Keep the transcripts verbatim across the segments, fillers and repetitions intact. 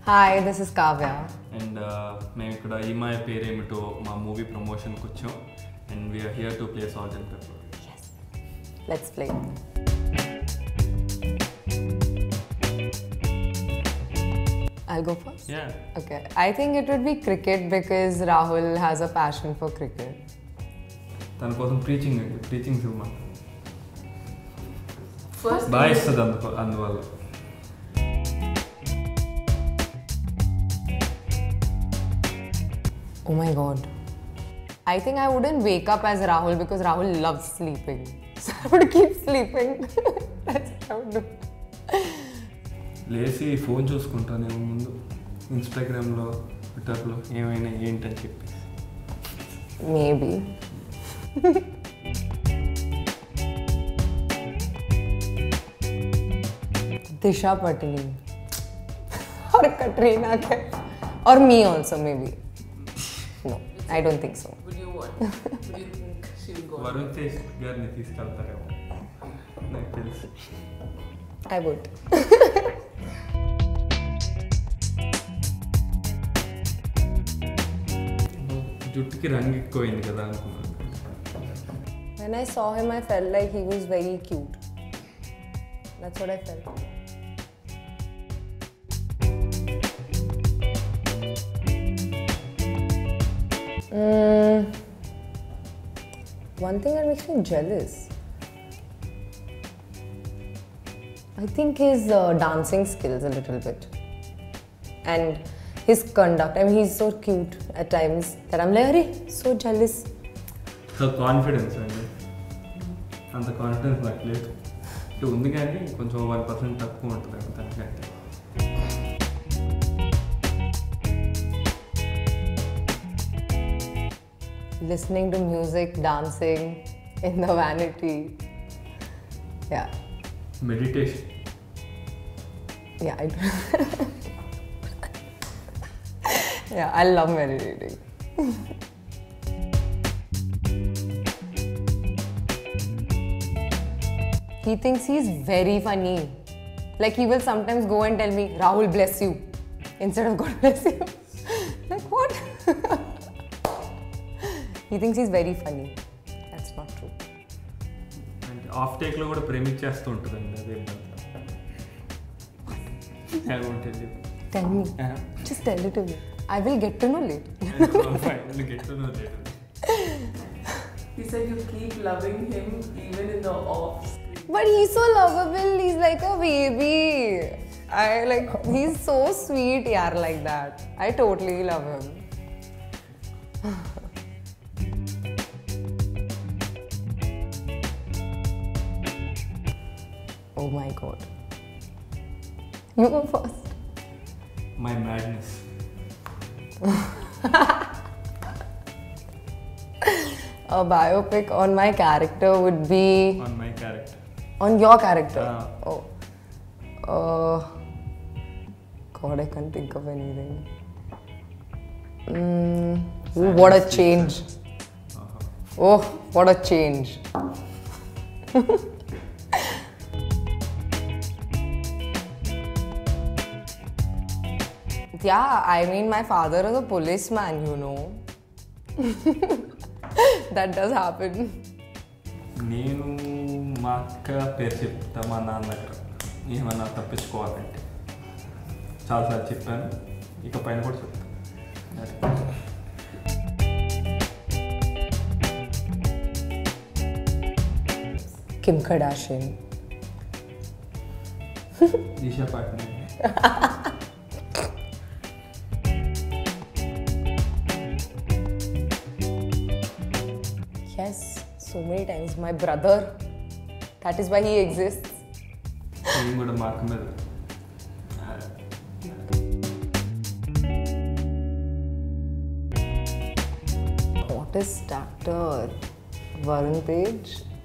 Hi, this is Kavya. And మేము ఇక్కడ ఈ మాయ పేరేమిటో మా మూవీ ప్రమోషన్కి వచ్చాం and we are here to play Salt and Pepper. Yes. Let's play. I'll go first? Yeah. Okay. I think it would be cricket because Rahul has a passion for cricket. తన కోసం preaching preaching cinema First బాగా ఇస్తుంది అందుకు అందువల్ల. Oh my god. I think I wouldn't wake up as Rahul because Rahul loves sleeping. So I would keep sleeping. That's what I would do. లేచి phone చూసుకుంటానేమో ముందు ఇన్స్టాగ్రామ్లో ట్విట్టర్లో ఏమైనా ఏంటని చెప్పి. Maybe. Disha Patani. Or Katrina Kaif. Or me also, maybe. No, I don't think so. would you want? Would you think she would go? Varun Tej గారిని తీసుకెళ్తారేమో నాకు తెలుసు. I would. జుట్టుకి రంగు ఎక్కువైంది కదా అనుకున్నాను. When I saw him, I felt like he was very cute. That's what I felt. Mm, one thing that makes me jealous. I think his uh, dancing skills a little bit. And his conduct. I mean, he's so cute at times that I'm like, "Arey, so jealous." So confidence అండి, అంత confidence నాకు లేదు. ఇటు ఉంది కానీ కొంచెం one percent తక్కువ ఉంటుంది తనకంటే. Listening to music, dancing in the vanity. Yeah. Meditation. Yeah, I do. Yeah, I love meditating. He thinks he's very funny. Like he will sometimes go and tell me, Rahul bless you, instead of God bless you. Like what? He thinks he's very funny. That's not true. అంటే off టేక్లో కూడా ప్రేమించేస్తూ ఉంటుందండి అదే. I won't tell you. Tell me. Uh-huh. Just tell it to me. I will get to know later. Finally get to know later. He said you keep loving him even in the off. But he's so lovable. He's like a baby. I like. He's so sweet, yaar, like that. I totally love him. Oh my god. You go first. My madness. A biopic on my character would be On my character. on your character. Ah. Oh. Uh, God, I can't think of anything. Mm, ooh, what a change. Uh-huh. Oh, what a change. Yeah, I mean, my father is a policeman, you know. That does happen. నేను మా అక్క పేరు చెప్తా మా నాన్న దగ్గర ఏమన్నా తప్పించుకోవాలంటే చాలాసార్లు చెప్పాను, ఇక పైన కూడా చెప్తాను. Kim Kardashian. Disha పాట్ని. Yes, so many times. My brother. That is why he exists. నేను కూడా మా అక్క మీద. Hottest actor. Varun Tej.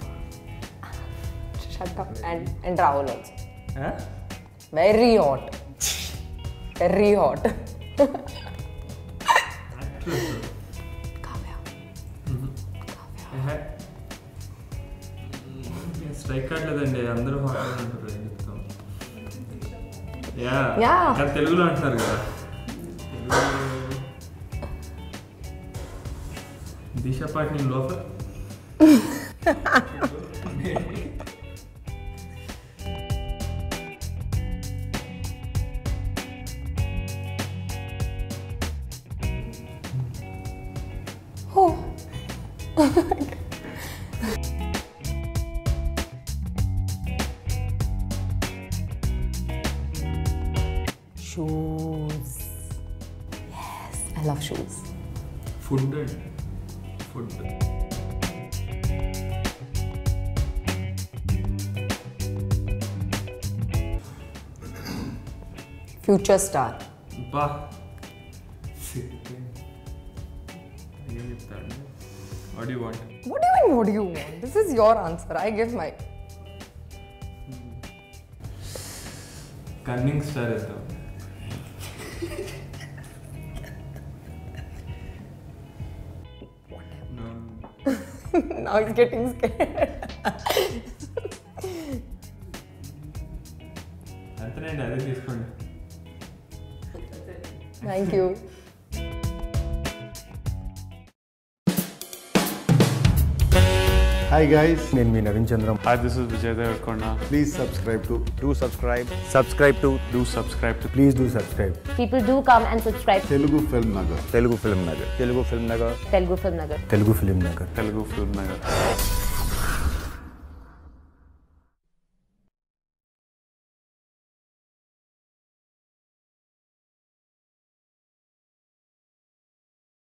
Shut up. And, and Rahul also. Very hot. Very hot. Kavya. Kavya. Strike కావట్లేదండి, అందరూ hot అంటారు. Yeah Yeah. కానీ తెలుగులో అంటున్నారు కదా. దిశ పాటిని లోపల Oh. Shoes. Yes, I love shoes. Food అండి ఫుడ్ Future star. బా ఏం చెప్తాడు. What you want? What do you mean, what do you want? This is your answer. I give my. Cunning star ఇద్దాం. Now he's getting scared. అంతేనండి, అదే తీసుకోండి. Thank you. Hi guys, నేను మీ Naveen Chandram. Hi, this is Vijay Devarkonda. please subscribe to Do subscribe. Subscribe to. Do subscribe to Please do subscribe. People do come and subscribe to Telugu Film Nagar. Telugu Film Nagar. Telugu Film Nagar. Telugu Film Nagar. Telugu Film Nagar. Telugu Film Nagar.